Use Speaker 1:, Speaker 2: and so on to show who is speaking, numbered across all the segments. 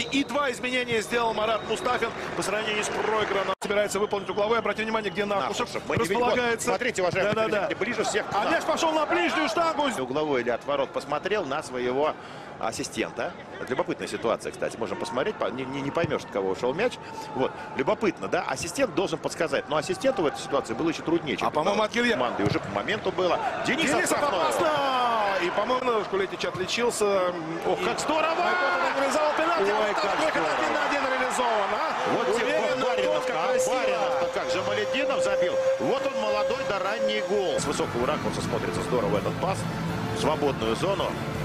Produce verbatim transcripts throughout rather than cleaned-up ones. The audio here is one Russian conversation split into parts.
Speaker 1: И два изменения сделал Марат Мустафин по сравнению с проигранным. Собирается выполнить угловой. Обратите внимание, где Накушев располагается.
Speaker 2: Смотрите, уважаемые,
Speaker 1: да, да, да.
Speaker 2: ближе всех.
Speaker 1: А мяч пошел на ближнюю штангу.
Speaker 2: Угловой или отворот посмотрел на своего ассистента. Это любопытная ситуация, кстати. Можем посмотреть, не, не, не поймешь, от кого ушел мяч. Вот, любопытно, да? Ассистент должен подсказать. Но ассистенту в этой ситуации было еще труднее, чем
Speaker 1: а, по-моему, от Гильермо.
Speaker 2: команды. Уже по моменту было. Денис
Speaker 1: Денисов опасно! И, по-моему, Шкулетич отличился.
Speaker 2: Ох, как здорово!
Speaker 1: Реализовал пенальти.
Speaker 2: Ой, как здорово!
Speaker 1: Один на один реализован, а?
Speaker 2: Вот
Speaker 1: уверенно,
Speaker 2: Баринов,
Speaker 1: как
Speaker 2: а
Speaker 1: красиво.
Speaker 2: Баринов, как Жамалетдинов забил. Вот он, молодой, да ранний гол. С высокого ракурса смотрится здорово этот пас. В свободную зону.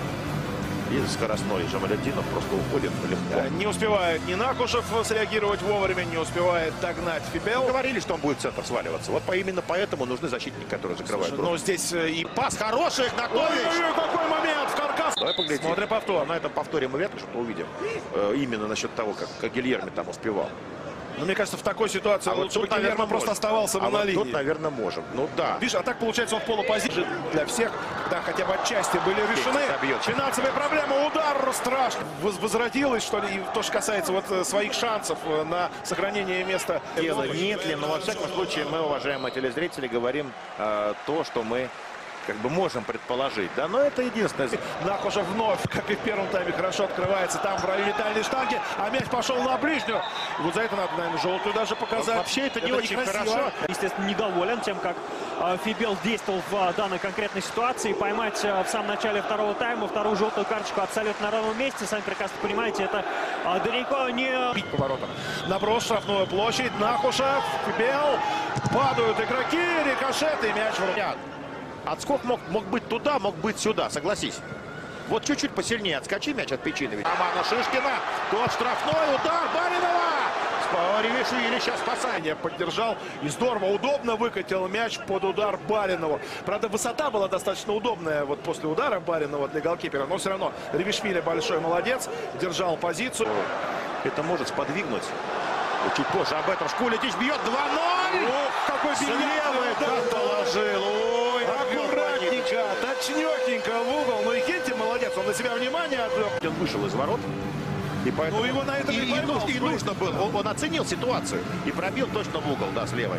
Speaker 2: И скоростной Жамалетдинов просто уходит легко.
Speaker 1: Не успевает ни Накушев среагировать вовремя, не успевает догнать Фибел.
Speaker 2: Говорили, что он будет в центр сваливаться. Вот именно поэтому нужны защитники, которые закрывают.
Speaker 1: Но здесь и
Speaker 2: пас хороший, Игнатович.
Speaker 1: Ой, какой момент в каркас.
Speaker 2: Давай поглядим.
Speaker 1: Смотрим повтор.
Speaker 2: На этом повторе мы ветку что-то увидим. Э, именно насчет того, как, как Гильермо там успевал.
Speaker 1: Ну, мне кажется, в такой ситуации
Speaker 2: а
Speaker 1: лучше
Speaker 2: вот
Speaker 1: бы Гильермо просто оставался бы
Speaker 2: а
Speaker 1: на
Speaker 2: вот
Speaker 1: линии.
Speaker 2: тут, наверное, можем. Ну да.
Speaker 1: Видишь, а так получается он в полупозиции для всех, когда хотя бы отчасти были решены финансовые проблемы. Удар страшно. Возродилось, что ли, и то, что касается вот своих шансов на сохранение места.
Speaker 2: Дело нет ли, но во всяком случае мы, уважаемые телезрители, говорим э, то, что мы как бы можем предположить, да, но это единственное.
Speaker 1: Накушев вновь, как и в первом тайме, хорошо открывается там в районе дальней штанги, а мяч пошел на ближнюю. Вот за это надо, наверное, желтую даже показать.
Speaker 2: Вообще это не
Speaker 1: это
Speaker 2: очень
Speaker 1: некрасиво.
Speaker 2: хорошо.
Speaker 3: Естественно, недоволен тем, как э, Фибел действовал в э, данной конкретной ситуации. Поймать э, в самом начале второго тайма вторую желтую карточку абсолютно на ровном месте. Сами прекрасно понимаете, это э, далеко не...
Speaker 1: Бить поворотом. Наброс, штрафную площадь, Накушев, Фибел. Падают игроки, рикошет и мяч в руке.
Speaker 2: Отскок мог, мог быть туда, мог быть сюда, согласись. Вот чуть-чуть посильнее отскочи мяч от Печиновича. Романа Шишкина, тот штрафной удар Баринова. Ревишвили сейчас спасание.
Speaker 1: Поддержал и здорово, удобно выкатил мяч под удар Баринову. Правда, высота была достаточно удобная вот после удара Баринова для голкипера. Но все равно Ревишвили большой молодец, держал позицию.
Speaker 2: Это может сподвигнуть. Чуть позже об этом Шкулетич бьет два ноль.
Speaker 1: Какой
Speaker 2: левый как положил. Ой,
Speaker 1: аккуратненько, точнёхенько в угол. Ну и Хенти молодец, он на себя внимание отвел.
Speaker 2: Он вышел из ворот. И поэтому
Speaker 1: ну, его на это
Speaker 2: и,
Speaker 1: и,
Speaker 2: и, нужно, и нужно было. Он, он оценил ситуацию и пробил точно в угол, да, с левой.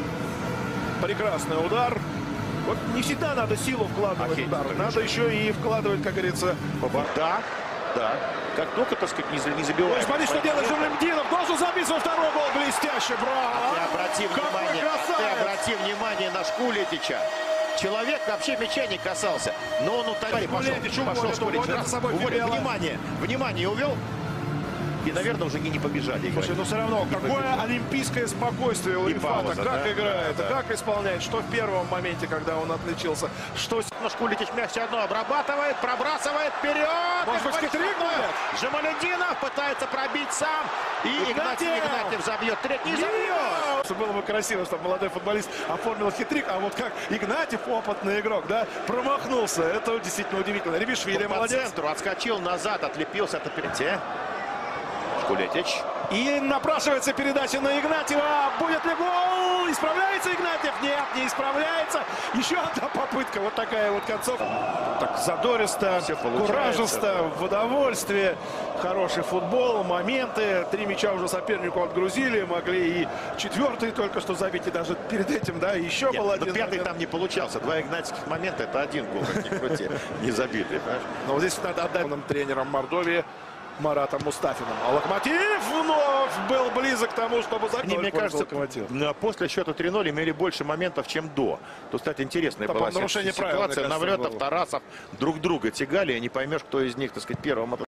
Speaker 1: Прекрасный удар. Вот не всегда надо силу вкладывать в удар. Надо еще и вкладывать, как говорится,
Speaker 2: да, да. Как только, так сказать, не, не забивает.
Speaker 1: Смотри, что делает Жамалетдинов. Должен забить свой второй гол. Блестяще, браво.
Speaker 2: А ты обрати внимание, ты обрати внимание на Шкулетича. Человек вообще мяча не касался. Но он утопил. Пошел, пошел Шкулетич. Внимание, внимание, увел. И, наверное, уже не, не побежали.
Speaker 1: Слушай, но все равно, какое побежали. Олимпийское спокойствие у Ифата. Как да? играет, да, да. как исполняет. Что в первом моменте, когда он отличился. Что...
Speaker 2: Но Шкулетич мяч все одно обрабатывает, пробрасывает вперед.
Speaker 1: Может быть, хитрик будет?
Speaker 2: Жамалетдинов пытается пробить сам. И Игнатьев, Игнатьев забьет. Третий не забьет.
Speaker 1: Было бы красиво, чтобы молодой футболист оформил хитрик. А вот как Игнатьев, опытный игрок, да, промахнулся. Это действительно удивительно. Ревишвили молодец.
Speaker 2: По центру отскочил назад, отлепился от оператива. Шкулетич.
Speaker 1: И напрашивается передача на Игнатьева. Будет ли гол? Исправляется Игнатьев? Нет, не исправляется. Еще одна попытка. Вот такая вот концовка. Так задористо, куражисто, да. В удовольствие. Хороший футбол, моменты. Три мяча уже сопернику отгрузили. Могли и четвертый только что забить. И даже перед этим, да, еще
Speaker 2: Нет,
Speaker 1: был один.
Speaker 2: Пятый момент. Там не получался. Два игнатьевских момента. Это один гол, как ни крути. Не забитый, понимаешь?
Speaker 1: Но вот здесь надо отдать нам тренерам Мордовии Маратом Мустафиным. А Локомотив вновь был близок к тому, чтобы забить.
Speaker 2: Мне кажется, после счета три ноль имели больше моментов, чем до. Тут, кстати, интересная была ситуация. Навлетов, Тарасов друг друга тягали, и не поймешь, кто из них, так сказать, первым